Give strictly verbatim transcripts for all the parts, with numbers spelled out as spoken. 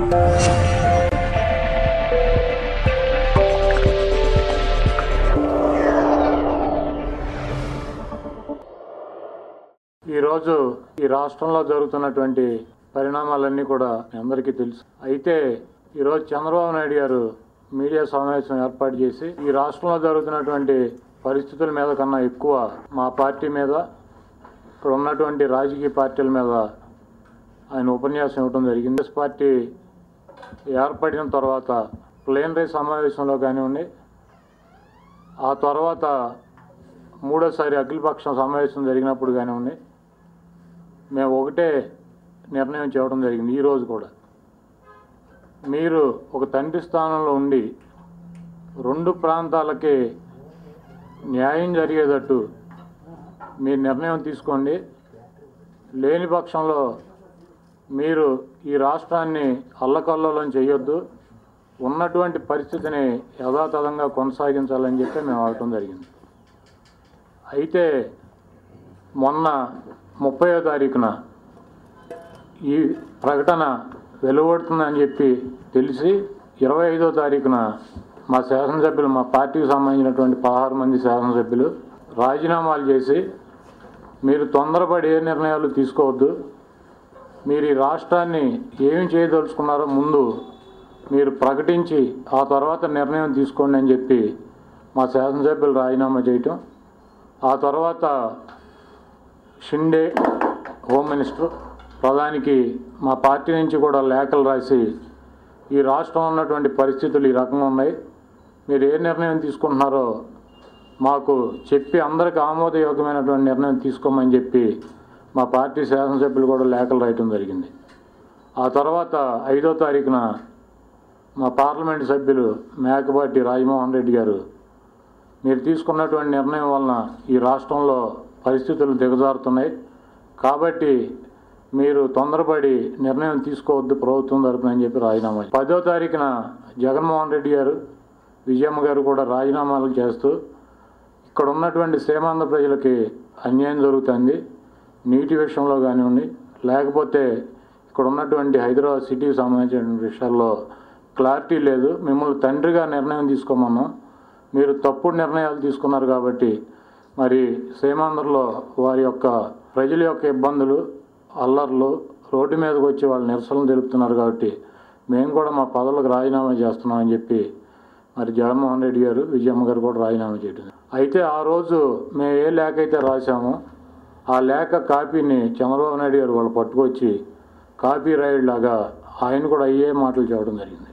ఈరోజు ఈ రాష్ట్రంలో జరుగుతున్నటువంటి పరిణామాలన్నీ కూడా అందరికీ తెలుసు. అయితే ఈరోజు చంద్రబాబు నాయుడు గారు మీడియా సమావేశం ఏర్పాటు చేసి ఈ రాష్ట్రంలో జరుగుతున్నటువంటి పరిస్థితుల మీద కన్నా ఎక్కువ మా పార్టీ మీద, ఇక్కడ ఉన్నటువంటి రాజకీయ పార్టీల మీద ఆయన ఉపన్యాసం ఇవ్వడం జరిగింది. పార్టీ ఏర్పడిన తర్వాత ప్లేనరీ సమావేశంలో కానివ్వండి, ఆ తర్వాత మూడోసారి అఖిలపక్షం సమావేశం జరిగినప్పుడు కానివ్వండి, మేము ఒకటే నిర్ణయం చేయడం జరిగింది. ఈరోజు కూడా మీరు ఒక తండ్రి స్థానంలో ఉండి రెండు ప్రాంతాలకి న్యాయం జరిగేటట్టు మీరు నిర్ణయం తీసుకోండి. లేని పక్షంలో మీరు ఈ రాష్ట్రాన్ని అల్లకల్లోలం చేయొద్దు, ఉన్నటువంటి పరిస్థితిని యథాతథంగా కొనసాగించాలని చెప్పి మేము అడగటం జరిగింది. అయితే మొన్న ముప్పయో తారీఖున ఈ ప్రకటన వెలువడుతుందని చెప్పి తెలిసి ఇరవై ఐదో తారీఖున మా శాసనసభ్యులు, మా పార్టీకి సంబంధించినటువంటి పదహారు మంది శాసనసభ్యులు రాజీనామాలు చేసి మీరు తొందరపడి ఏ నిర్ణయాలు తీసుకోవద్దు, మీరు ఈ రాష్ట్రాన్ని ఏమి చేయదలుచుకున్నారో ముందు మీరు ప్రకటించి ఆ తర్వాత నిర్ణయం తీసుకోండి అని చెప్పి మా శాసనసభ్యులు రాజీనామా చేయటం, ఆ తర్వాత షిండే హోమ్ మినిస్టర్ ప్రధానికి మా పార్టీ నుంచి కూడా లేఖలు రాసి ఈ రాష్ట్రంలో ఉన్నటువంటి పరిస్థితులు ఈ రకంగా ఉన్నాయి, మీరు ఏ నిర్ణయం తీసుకుంటున్నారో మాకు చెప్పి అందరికీ ఆమోదయోగ్యమైనటువంటి నిర్ణయం తీసుకోమని చెప్పి మా పార్టీ శాసనసభ్యులు కూడా లేఖలు రాయటం జరిగింది. ఆ తర్వాత ఐదో తారీఖున మా పార్లమెంటు సభ్యులు మేకపాటి రాజమోహన్ రెడ్డి గారు మీరు తీసుకున్నటువంటి నిర్ణయం వలన ఈ రాష్ట్రంలో పరిస్థితులు దిగజారుతున్నాయి కాబట్టి మీరు తొందరపడి నిర్ణయం తీసుకోవద్దు ప్రభుత్వం తరపున అని చెప్పి రాజీనామా. పదో తారీఖున జగన్మోహన్ రెడ్డి గారు, విజయమ్మ గారు కూడా రాజీనామాలు చేస్తూ ఇక్కడ ఉన్నటువంటి సీమాంధ్ర ప్రజలకి అన్యాయం జరుగుతుంది, నీటి విషయంలో కానివ్వండి, లేకపోతే ఇక్కడ ఉన్నటువంటి హైదరాబాద్ సిటీకి సంబంధించిన విషయాల్లో క్లారిటీ లేదు, మిమ్మల్ని తండ్రిగా నిర్ణయం తీసుకోమన్నాం, మీరు తప్పుడు నిర్ణయాలు తీసుకున్నారు కాబట్టి మరి సీమాంధ్రలో వారి యొక్క ప్రజల యొక్క ఇబ్బందులు, అల్లర్లు, రోడ్డు మీదకి వచ్చి వాళ్ళు నిరసనలు తెలుపుతున్నారు కాబట్టి మేము కూడా మా పదవులకు రాజీనామా చేస్తున్నామని చెప్పి మరి జగన్మోహన్ రెడ్డి గారు, విజయమ్మ గారు కూడా రాజీనామా చేయడం. అయితే ఆ రోజు మేము ఏ లేఖ అయితే రాసామో ఆ లేఖ కాపీని చంద్రబాబు నాయుడు గారు వాళ్ళు పట్టుకొచ్చి కాపీ రైడ్ లాగా ఆయన కూడా అయ్యే మాటలు చెప్పడం జరిగింది.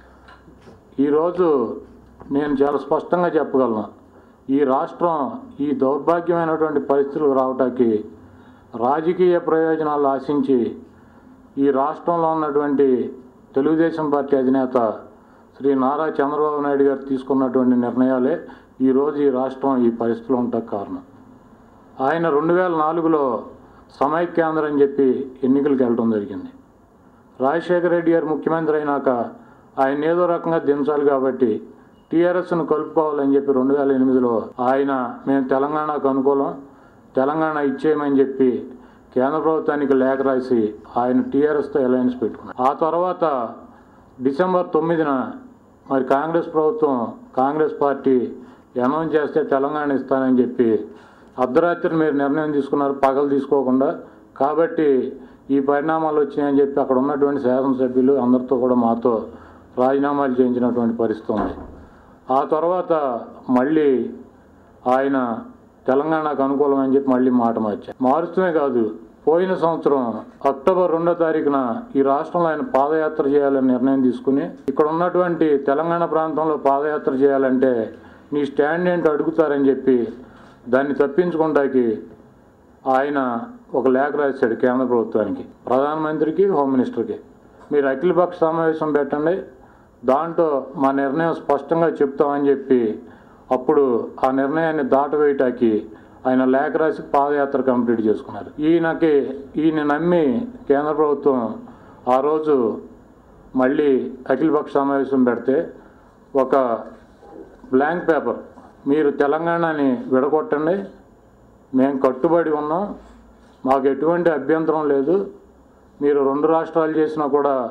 ఈరోజు నేను చాలా స్పష్టంగా చెప్పగలను, ఈ రాష్ట్రం ఈ దౌర్భాగ్యమైనటువంటి పరిస్థితులు రావటానికి రాజకీయ ప్రయోజనాలు ఆశించి ఈ రాష్ట్రంలో ఉన్నటువంటి తెలుగుదేశం పార్టీ అధినేత శ్రీ నారా చంద్రబాబు నాయుడు గారు తీసుకున్నటువంటి నిర్ణయాలే ఈరోజు ఈ రాష్ట్రం ఈ పరిస్థితిలో ఉండటానికి కారణం. ఆయన రెండు వేల నాలుగులో సమైక్యాంధ్ర అని చెప్పి ఎన్నికలకు వెళ్ళడం జరిగింది. రాజశేఖర రెడ్డి గారు ముఖ్యమంత్రి అయినాక ఆయన ఏదో రకంగా దించాలి కాబట్టి టీఆర్ఎస్ను కలుపుకోవాలని చెప్పి రెండు వేల ఎనిమిదిలో ఆయన మేము తెలంగాణకు అనుకూలం, తెలంగాణ ఇచ్చేయమని చెప్పి కేంద్ర ప్రభుత్వానికి లేఖ రాసి ఆయన టీఆర్ఎస్తో అలయన్స్ పెట్టుకున్నారు. ఆ తర్వాత డిసెంబర్ తొమ్మిదిన మరి కాంగ్రెస్ ప్రభుత్వం, కాంగ్రెస్ పార్టీ అనౌన్స్ చేస్తే తెలంగాణ ఇస్తానని చెప్పి అర్ధరాత్రి మీరు నిర్ణయం తీసుకున్నారు పగలు తీసుకోకుండా, కాబట్టి ఈ పరిణామాలు వచ్చినాయని చెప్పి అక్కడ ఉన్నటువంటి శాసనసభ్యులు అందరితో కూడా మాతో రాజీనామాలు చేయించినటువంటి పరిస్థితి ఉంది. ఆ తర్వాత మళ్ళీ ఆయన తెలంగాణకు అనుకూలం అని చెప్పి మళ్ళీ మాట మార్చారు. మారుస్తూనే కాదు, పోయిన సంవత్సరం అక్టోబర్ రెండో తారీఖున ఈ రాష్ట్రంలో ఆయన పాదయాత్ర చేయాలని నిర్ణయం తీసుకుని ఇక్కడ ఉన్నటువంటి తెలంగాణ ప్రాంతంలో పాదయాత్ర చేయాలంటే నీ స్టాండ్ ఏంటో అడుగుతారని చెప్పి దాన్ని తప్పించుకోవడానికి ఆయన ఒక లేఖ రాశాడు కేంద్ర ప్రభుత్వానికి, ప్రధానమంత్రికి, హోమ్ మినిస్టర్కి. మీరు అఖిలపక్ష సమావేశం పెట్టండి, దాంట్లో మా నిర్ణయం స్పష్టంగా చెప్తామని చెప్పి అప్పుడు ఆ నిర్ణయాన్ని దాటవేయటానికి ఆయన లేఖ రాసి పాదయాత్ర కంప్లీట్ చేసుకున్నారు. ఈయనకి ఈయన నమ్మి కేంద్ర ప్రభుత్వం ఆ రోజు మళ్ళీ అఖిలపక్ష సమావేశం పెడితే ఒక బ్లాంక్ పేపర్, మీరు తెలంగాణని విడగొట్టండి, మేము కట్టుబడి ఉన్నాం, మాకు ఎటువంటి అభ్యంతరం లేదు, మీరు రెండు రాష్ట్రాలు చేసినా కూడా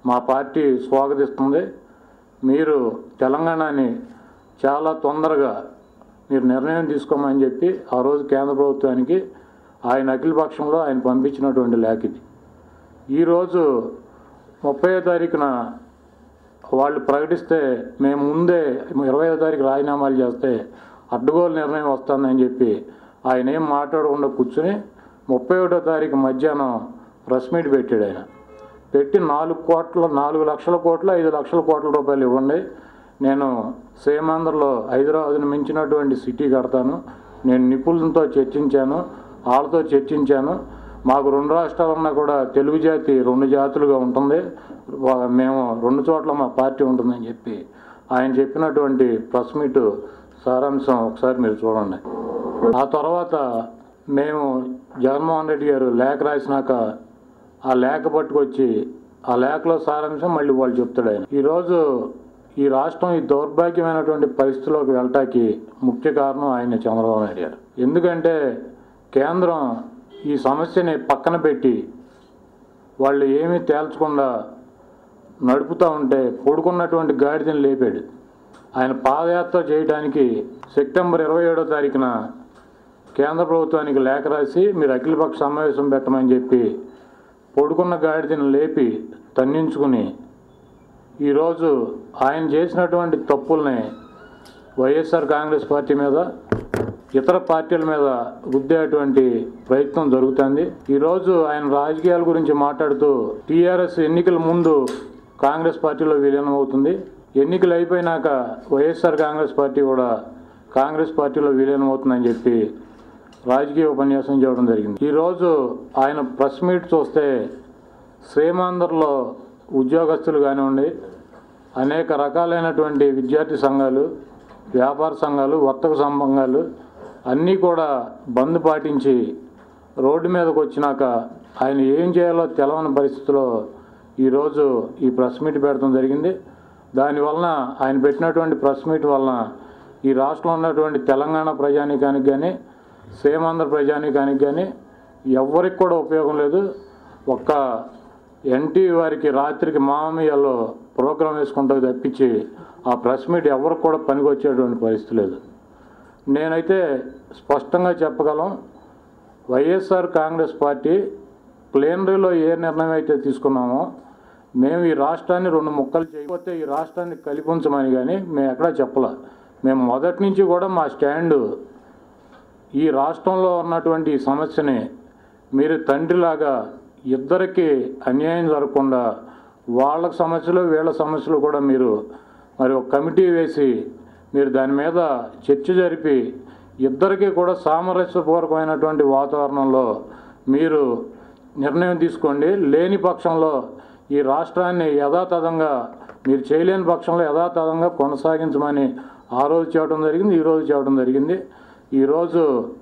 మా పార్టీ స్వాగతిస్తుంది. మీరు తెలంగాణని చాలా తొందరగా మీరు నిర్ణయం తీసుకోమని చెప్పి ఆ రోజు కేంద్ర ప్రభుత్వానికి ఆయన అఖిలపక్షంలో ఆయన పంపించినటువంటి లేఖ ఇది. ఈరోజు ముప్పైవ తారీఖున వాళ్ళు ప్రకటిస్తే మేము ముందే ఇరవైవ తారీఖు రాజీనామాలు చేస్తే అడ్డగోలు నిర్ణయం వస్తుందని చెప్పి ఆయన ఏం మాట్లాడకుండా కూర్చుని ముప్పై ఒకటో తారీఖు మధ్యాహ్నం ప్రెస్ మీట్ పెట్టాడు. ఆయన పెట్టి నాలుగు కోట్ల నాలుగు లక్షల కోట్ల ఐదు లక్షల కోట్ల రూపాయలు ఇవ్వండి, నేను సీమాంధ్రలో హైదరాబాద్ని మించినటువంటి సిటీ కడతాను, నేను నిపుణులతో చర్చించాను, వాళ్ళతో చర్చించాను, మాకు రెండు రాష్ట్రాలన్నా కూడా తెలుగు జాతి రెండు జాతులుగా ఉంటుంది, మేము రెండు చోట్ల మా పార్టీ ఉంటుందని చెప్పి ఆయన చెప్పినటువంటి ప్రెస్ మీటు సారాంశం ఒకసారి మీరు చూడండి. ఆ తర్వాత మేము జగన్మోహన్ రెడ్డి గారు లేఖ రాసినాక ఆ లేఖ పట్టుకొచ్చి ఆ లేఖలో సారాంశం మళ్ళీ వాళ్ళు చెప్తాడు ఆయన. ఈరోజు ఈ రాష్ట్రం ఈ దౌర్భాగ్యమైనటువంటి పరిస్థితిలోకి వెళ్ళటానికి ముఖ్య కారణం ఆయన చంద్రబాబు నాయుడు గారు. ఎందుకంటే కేంద్రం ఈ సమస్యని పక్కన పెట్టి వాళ్ళు ఏమీ తేల్చకుండా నడుపుతూ ఉంటే పడుకున్నటువంటి గాడిదని లేపాడు. ఆయన పాదయాత్ర చేయడానికి సెప్టెంబర్ ఇరవై ఏడో తారీఖున కేంద్ర ప్రభుత్వానికి లేఖ రాసి మీరు అఖిలపక్ష సమావేశం పెట్టమని చెప్పి పడుకున్న గాడిదని లేపి తన్నించుకుని ఈరోజు ఆయన చేసినటువంటి తప్పుల్ని వైఎస్ఆర్ కాంగ్రెస్ పార్టీ మీద ఇతర పార్టీల మీద రుద్దేటువంటి ప్రయత్నం జరుగుతుంది. ఈరోజు ఆయన రాజకీయాల గురించి మాట్లాడుతూ టీఆర్ఎస్ ఎన్నికల ముందు కాంగ్రెస్ పార్టీలో విలీనం అవుతుంది, ఎన్నికలు అయిపోయినాక వైఎస్ఆర్ కాంగ్రెస్ పార్టీ కూడా కాంగ్రెస్ పార్టీలో విలీనం అవుతుందని చెప్పి రాజకీయ ఉపన్యాసం చేయడం జరిగింది. ఈరోజు ఆయన ప్రెస్ మీట్ చూస్తే సీమాంధ్రలో ఉద్యోగస్తులు కానివ్వండి, అనేక రకాలైనటువంటి విద్యార్థి సంఘాలు, వ్యాపార సంఘాలు, వర్తక సంఘాలు అన్నీ కూడా బంద్ పాటించి రోడ్డు మీదకి వచ్చినాక ఆయన ఏం చేయాలో తెలవని పరిస్థితిలో ఈరోజు ఈ ప్రెస్ మీట్ పెట్టడం జరిగింది. దానివలన ఆయన పెట్టినటువంటి ప్రెస్ మీట్ వలన ఈ రాష్ట్రంలో ఉన్నటువంటి తెలంగాణ ప్రజానీకానికి కానీ సీమాంధ్ర ప్రజానీకానికి కానీ ఎవరికి కూడా ఉపయోగం లేదు. ఒక్క ఎన్టీ వారికి రాత్రికి మామయ్యలో ప్రోగ్రాం వేసుకుంటూ తప్పించి ఆ ప్రెస్ మీట్ ఎవరికి కూడా పనికొచ్చేటువంటి పరిస్థితి లేదు. నేనైతే స్పష్టంగా చెప్పగలం, వైఎస్ఆర్ కాంగ్రెస్ పార్టీ ప్లేనరీలో ఏ నిర్ణయం అయితే తీసుకున్నామో మేము ఈ రాష్ట్రాన్ని రెండు ముక్కలు చేయకపోతే ఈ రాష్ట్రాన్ని కలిపి ఉంచమని కానీ మేము ఎక్కడా చెప్పలే. మేము మొదటి నుంచి కూడా మా స్టాండు ఈ రాష్ట్రంలో ఉన్నటువంటి ఈ సమస్యని మీరు తండ్రిలాగా ఇద్దరికి అన్యాయం జరగకుండా వాళ్ళ సమస్యలు వీళ్ళ సమస్యలు కూడా మీరు మరి ఒక కమిటీ వేసి మీరు దాని మీద చర్చ జరిపి ఇద్దరికీ కూడా సామరస్యపూర్వకమైనటువంటి వాతావరణంలో మీరు నిర్ణయం తీసుకోండి. లేని పక్షంలో ఈ రాష్ట్రాన్ని యథాతథంగా మీరు చేయలేని పక్షంలో యథాతథంగా కొనసాగించమని ఆ రోజు చేయడం జరిగింది, ఈరోజు చేయడం జరిగింది. ఈరోజు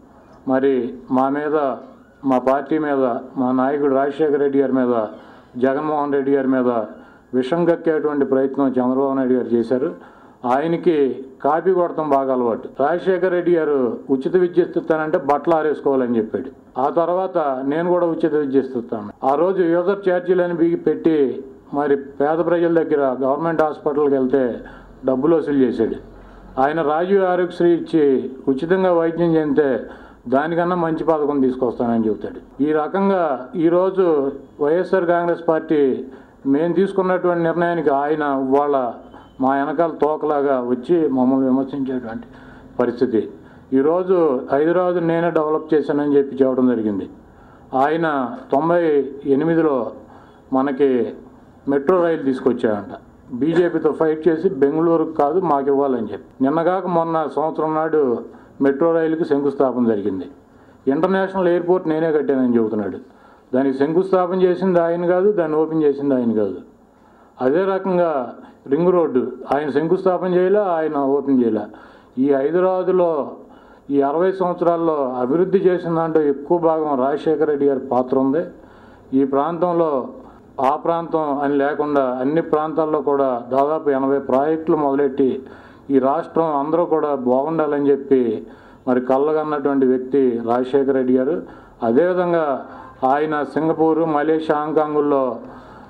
మరి మా మీద, మా పార్టీ మీద, మా నాయకుడు రాజశేఖర రెడ్డి గారి మీద, జగన్మోహన్ రెడ్డి గారి మీద విషం కక్కేటువంటి ప్రయత్నం చంద్రబాబు నాయుడు గారు చేశారు. ఆయనకి కాపీ కొడతాం బాగా అలవాటు. రాజశేఖర రెడ్డి గారు ఉచిత విద్య ఇస్తానంటే బట్టలు ఆరేసుకోవాలని చెప్పాడు. ఆ తర్వాత నేను కూడా ఉచిత విద్య ఇస్తాను. ఆ రోజు యూజర్ ఛార్జీలని బిగి పెట్టి మరి పేద ప్రజల దగ్గర గవర్నమెంట్ హాస్పిటల్కి వెళ్తే డబ్బులు వసూలు చేశాడు. ఆయన రాజీవ్ ఆరోగ్యశ్రీ ఇచ్చి ఉచితంగా వైద్యం చేస్తే దానికన్నా మంచి పథకం తీసుకొస్తానని చెబుతాడు. ఈ రకంగా ఈరోజు వైఎస్ఆర్ కాంగ్రెస్ పార్టీ మేము తీసుకున్నటువంటి నిర్ణయానికి ఆయన వాళ్ళ మా వెనకాల తోకలాగా వచ్చి మమ్మల్ని విమర్శించేటువంటి పరిస్థితి. ఈరోజు హైదరాబాద్ నేనే డెవలప్ చేశానని చెప్పి చెప్పడం జరిగింది. ఆయన తొంభై ఎనిమిదిలో మనకి మెట్రో రైలు తీసుకొచ్చాడంట. బీజేపీతో ఫైట్ చేసి బెంగళూరుకు కాదు మాకు ఇవ్వాలని చెప్పి నిన్నగాక మొన్న సంవత్సరం నాడు మెట్రో రైలుకి శంకుస్థాపన జరిగింది. ఇంటర్నేషనల్ ఎయిర్పోర్ట్ నేనే కట్టానని చెబుతున్నాడు. దానికి శంకుస్థాపన చేసింది ఆయన కాదు, దాన్ని ఓపెన్ చేసింది ఆయన కాదు. అదే రకంగా రింగ్ రోడ్డు ఆయన శంకుస్థాపన చేయలే, ఆయన ఓపెన్ చేయలే. ఈ హైదరాబాదులో ఈ అరవై సంవత్సరాల్లో అభివృద్ధి చేసిన దాంట్లో ఎక్కువ భాగం రాజశేఖర రెడ్డి గారి పాత్ర ఉంది. ఈ ప్రాంతంలో ఆ ప్రాంతం అని లేకుండా అన్ని ప్రాంతాల్లో కూడా దాదాపు ఎనభై ప్రాజెక్టులు మొదలెట్టి ఈ రాష్ట్రం అందరూ కూడా బాగుండాలని చెప్పి మరి కళ్ళగన్నటువంటి వ్యక్తి రాజశేఖర రెడ్డి గారు. అదేవిధంగా ఆయన సింగపూరు, మలేషియా, హాంకాంగుల్లో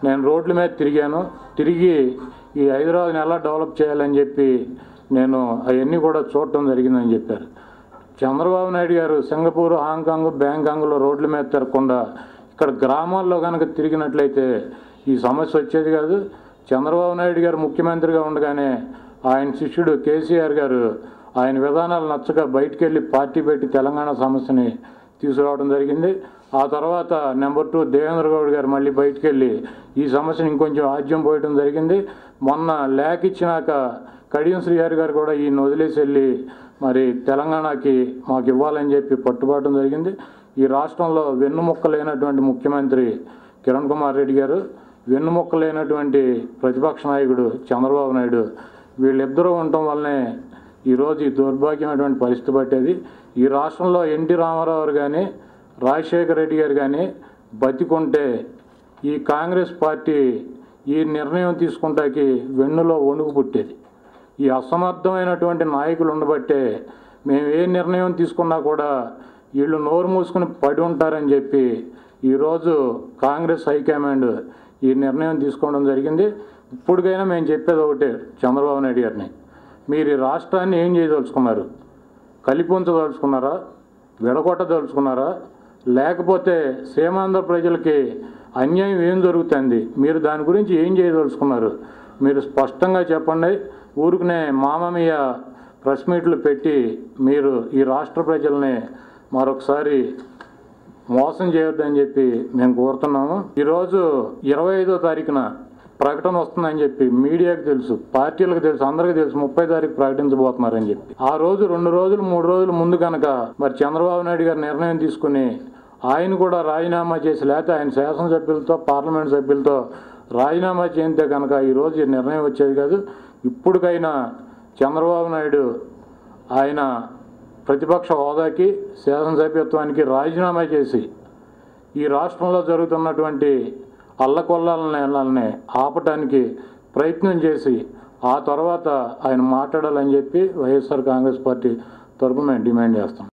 నేను రోడ్ల మీద తిరిగాను, తిరిగి ఈ హైదరాబాద్ని ఎలా డెవలప్ చేయాలని చెప్పి నేను అవన్నీ కూడా చూడటం జరిగిందని చెప్పారు. చంద్రబాబు నాయుడు గారు సింగపూర్, హాంకాంగ్, బ్యాంకాంగ్లో రోడ్ల మీద తిరగకుండా ఇక్కడ గ్రామాల్లో కనుక తిరిగినట్లయితే ఈ సమస్య వచ్చేది కాదు. చంద్రబాబు నాయుడు గారు ముఖ్యమంత్రిగా ఉండగానే ఆయన శిష్యుడు కేసీఆర్ గారు ఆయన విధానాలు నచ్చక బయటికి వెళ్ళి పార్టీ పెట్టి తెలంగాణ సమస్యని తీసుకురావడం జరిగింది. ఆ తర్వాత నెంబర్ టూ దేవేంద్ర గౌడ్ గారు మళ్ళీ బయటికి వెళ్ళి ఈ సమస్యను ఇంకొంచెం ఆజ్యం పోయడం జరిగింది. మొన్న లేఖ ఇచ్చినాక కడియం శ్రీహరి గారు కూడా ఈయన వదిలేసి వెళ్ళి మరి తెలంగాణకి మాకు ఇవ్వాలని చెప్పి పట్టుబడటం జరిగింది. ఈ రాష్ట్రంలో వెన్నుముక్క లేనటువంటి ముఖ్యమంత్రి కిరణ్ కుమార్ రెడ్డి గారు, వెన్నుముక్క లేనటువంటి ప్రతిపక్ష నాయకుడు చంద్రబాబు నాయుడు, వీళ్ళిద్దరూ ఉండటం వల్లనే ఈరోజు ఈ దౌర్భాగ్యమైనటువంటి పరిస్థితి పట్టేది. ఈ రాష్ట్రంలో ఎన్టీ రామారావు కానీ రాజశేఖర రెడ్డి గారు కానీ బతికుంటే ఈ కాంగ్రెస్ పార్టీ ఈ నిర్ణయం తీసుకుంటాకి వెన్నులో వణుకు పుట్టేది. ఈ అసమర్థమైనటువంటి నాయకులు ఉండబట్టే మేము ఏ నిర్ణయం తీసుకున్నా కూడా వీళ్ళు నోరు మూసుకుని పడి ఉంటారని చెప్పి ఈరోజు కాంగ్రెస్ హైకమాండ్ ఈ నిర్ణయం తీసుకోవడం జరిగింది. ఇప్పటికైనా మేము చెప్పేది ఒకటే చంద్రబాబు నాయుడు గారిని, మీరు ఈ రాష్ట్రాన్ని ఏం చేయదలుచుకున్నారు? కలిపి ఉంచదలుచుకున్నారా? విడగొట్టదలుచుకున్నారా? లేకపోతే సీమాంధ్ర ప్రజలకి అన్యాయం ఏం జరుగుతుంది, మీరు దాని గురించి ఏం చేయదలుచుకున్నారు? మీరు స్పష్టంగా చెప్పండి. ఊరికనే మామమీయ ప్రెస్ మీట్లు పెట్టి మీరు ఈ రాష్ట్ర ప్రజల్ని మరొకసారి మోసం చేయొద్దని చెప్పి మేము కోరుతున్నాము. ఈరోజు ఇరవై ఐదో తారీఖున ప్రకటన వస్తుందని చెప్పి మీడియాకు తెలుసు, పార్టీలకు తెలుసు, అందరికీ తెలుసు ముప్పై తారీఖు ప్రకటించబోతున్నారని చెప్పి. ఆ రోజు రెండు రోజులు మూడు రోజులు ముందు కనుక మరి చంద్రబాబు నాయుడు గారు నిర్ణయం తీసుకుని ఆయన కూడా రాజీనామా చేసి లేకపోతే ఆయన శాసనసభ్యులతో పార్లమెంట్ సభ్యులతో రాజీనామా చేస్తే కనుక ఈరోజు ఈ నిర్ణయం వచ్చేది కాదు. ఇప్పటికైనా చంద్రబాబు నాయుడు ఆయన ప్రతిపక్ష హోదాకి శాసనసభ్యత్వానికి రాజీనామా చేసి ఈ రాష్ట్రంలో జరుగుతున్నటువంటి అల్లకొల్లాలని ఆపటానికి ప్రయత్నం చేసి ఆ తర్వాత ఆయన మాట్లాడాలని చెప్పి వైఎస్ఆర్ కాంగ్రెస్ పార్టీ తరఫున మేము డిమాండ్ చేస్తాం.